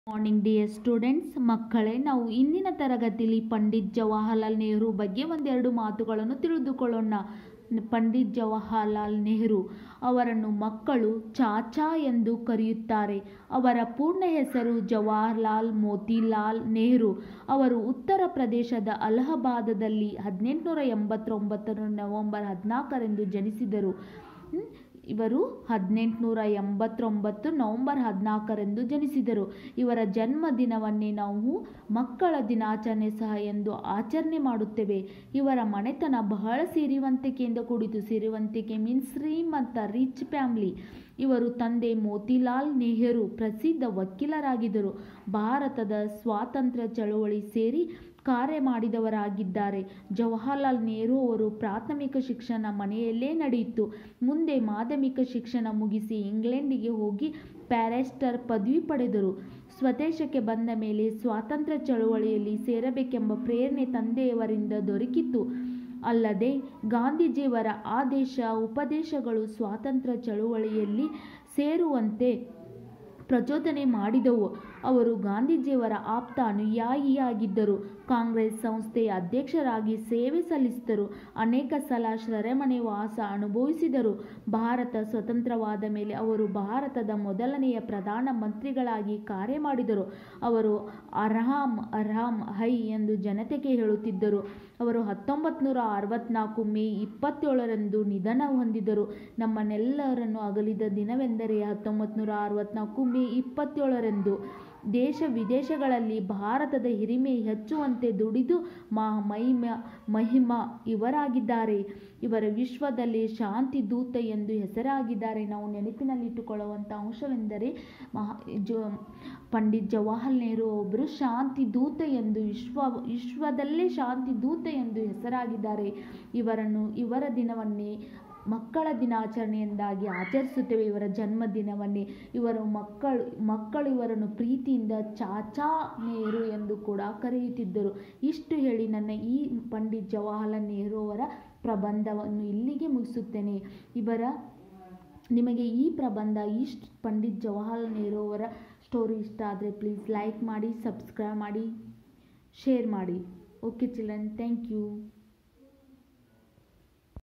Morning dear students. ಮಕ್ಕಳೇ, ನಾವು ಇಂದಿನ ತರಗತಿಯಲ್ಲಿ ಪಂಡಿತ್ ಜವಾಹರ್ಲಾಲ್ ನೆಹರು ಬಗ್ಗೆ ಒಂದೆರಡು ಮಾತುಗಳನ್ನು ತಿಳಿದುಕೊಳ್ಳೋಣ. ಪಂಡಿತ್ ಜವಾಹರ್ಲಾಲ್ ನೆಹರು ಅವರನ್ನು ಮಕ್ಕಳು ಚಾಚಾ ಎಂದು ಕರೆಯುತ್ತಾರೆ. ಅವರ ಪೂರ್ಣ ಹೆಸರು ಜವಾಹರ್ಲಾಲ್ ಮೋತಿಲಾಲ್ ನೆಹರು. ಅವರು ಉತ್ತರ ಪ್ರದೇಶದ ಅಲಹಾಬಾದದಲ್ಲಿ 1889 ನವೆಂಬರ್ 14 ಜನಿಸಿದರು. ಇವರು 1889 ನವೆಂಬರ್ 14 ಜನಿಸಿದರು. ಇವರ ಜನ್ಮದಿನವನ್ನೇ ನಾವು ಮಕ್ಕಳ ದಿನಾಚರಣೆ ಸಹ ಎಂದು ಆಚರಣೆ ಮಾಡುತ್ತೇವೆ. ಇವರ ಮನೆತನ ಬಹಳ ಸಿರಿವಂತಿಕೆಯಿಂದ ಕೂಡಿತು. ಸಿರಿವಂತಿಕೆ ಮೀನ್ಸ್ ಶ್ರೀಮಂತ, ರಿಚ್ ಫ್ಯಾಮಿಲಿ. ಇವರು ತಂದೆ ಮೋತಿಲಾಲ್ ನೆಹರು ಪ್ರಸಿದ್ಧ ವಕೀಲರಾಗಿದ್ದರು. ಭಾರತದ ಸ್ವಾತಂತ್ರ್ಯ ಚಳವಳಿ ಸೇರಿ ಕಾರ್ಯ ಮಾಡಿದವರಾಗಿದ್ದಾರೆ. ಜವಾಹರ್ಲಾಲ್ ನೆಹರು ಅವರು ಪ್ರಾಥಮಿಕ ಶಿಕ್ಷಣ ಮನೆಯಲ್ಲೇ ನಡೆಯಿತು. ಮುಂದೆ ಮಾಧ್ಯಮಿಕ ಶಿಕ್ಷಣ ಮುಗಿಸಿ ಇಂಗ್ಲೆಂಡಿಗೆ ಹೋಗಿ ಬ್ಯಾರಿಸ್ಟರ್ ಪದವಿ ಪಡೆದರು. ಸ್ವದೇಶಕ್ಕೆ ಬಂದ ಮೇಲೆ ಸ್ವಾತಂತ್ರ್ಯ ಚಳವಳಿಯಲ್ಲಿ ಸೇರಬೇಕೆಂಬ ಪ್ರೇರಣೆ ತಂದೆಯವರಿಂದ ದೊರಕಿತು. ಅಲ್ಲದೆ ಗಾಂಧೀಜಿಯವರ ಆದೇಶ ಉಪದೇಶಗಳು ಸ್ವಾತಂತ್ರ್ಯ ಚಳವಳಿಯಲ್ಲಿ ಸೇರುವಂತೆ ಪ್ರಚೋದನೆ ಮಾಡಿದವು. ಅವರು ಗಾಂಧೀಜಿಯವರ ಆಪ್ತ ಅನುಯಾಯಿಯಾಗಿದ್ದರು. ಕಾಂಗ್ರೆಸ್ ಸಂಸ್ಥೆಯ ಅಧ್ಯಕ್ಷರಾಗಿ ಸೇವೆ ಸಲ್ಲಿಸಿದರು. ಅನೇಕ ಸಲ ಸೆರೆಮನೆ ವಾಸ ಅನುಭವಿಸಿದರು. ಭಾರತ ಸ್ವತಂತ್ರವಾದ ಮೇಲೆ ಅವರು ಭಾರತದ ಮೊದಲನೆಯ ಪ್ರಧಾನ ಮಂತ್ರಿಗಳಾಗಿ ಕಾರ್ಯ ಮಾಡಿದರು. ಅವರು ಅರ್ಹಾಮ್ ಅರ್ಹಾಮ್ ಹೈ ಎಂದು ಜನತೆಗೆ ಹೇಳುತ್ತಿದ್ದರು. ಅವರು 1964 ಮೇ 27 ನಿಧನ ಹೊಂದಿದರು. ನಮ್ಮನ್ನೆಲ್ಲರನ್ನು ಅಗಲಿದ ದಿನವೆಂದರೆ 1964 ಮೇ 27. ದೇಶ ವಿದೇಶಗಳಲ್ಲಿ ಭಾರತದ ಹಿರಿಮೆ ಹೆಚ್ಚುವಂತೆ ದುಡಿದು ಮಹಿಮಾ ಇವರಾಗಿದ್ದಾರೆ. ಇವರ ವಿಶ್ವದಲ್ಲಿ ಶಾಂತಿ ದೂತ ಎಂದು ಹೆಸರಾಗಿದ್ದಾರೆ. ನಾವು ನೆನಪಿನಲ್ಲಿಟ್ಟುಕೊಳ್ಳುವಂಥ ಅಂಶವೆಂದರೆ ಪಂಡಿತ್ ಜವಾಹರ್ಲಾಲ್ ನೆಹರು ಒಬ್ಬರು ಶಾಂತಿ ದೂತ ಎಂದು ವಿಶ್ವದಲ್ಲೇ ಶಾಂತಿ ದೂತ ಎಂದು ಹೆಸರಾಗಿದ್ದಾರೆ. ಇವರ ದಿನವನ್ನೇ ಮಕ್ಕಳ ದಿನಾಚರಣೆಯೆಂದಾಗಿ ಆಚರಿಸುತ್ತೇವೆ. ಇವರ ಜನ್ಮದಿನವನ್ನೇ. ಮಕ್ಕಳು ಇವರನ್ನು ಪ್ರೀತಿಯಿಂದ ಚಾಚಾ ನೆಹರು ಎಂದು ಕೂಡ ಕರೆಯುತ್ತಿದ್ದರು. ಇಷ್ಟು ಹೇಳಿ ನನ್ನ ಈ ಪಂಡಿತ್ ಜವಾಹರ್ಲಾಲ್ ನೆಹರು ಅವರ ಪ್ರಬಂಧವನ್ನು ಇಲ್ಲಿಗೆ ಮುಗಿಸುತ್ತೇನೆ. ನಿಮಗೆ ಈ ಪ್ರಬಂಧ ಪಂಡಿತ್ ಜವಾಹರ್ಲಾಲ್ ನೆಹರು ಅವರ ಸ್ಟೋರಿ ಇಷ್ಟ ಆದರೆ ಪ್ಲೀಸ್ ಲೈಕ್ ಮಾಡಿ, ಸಬ್ಸ್ಕ್ರೈಬ್ ಮಾಡಿ, ಶೇರ್ ಮಾಡಿ. Okay children, thank you.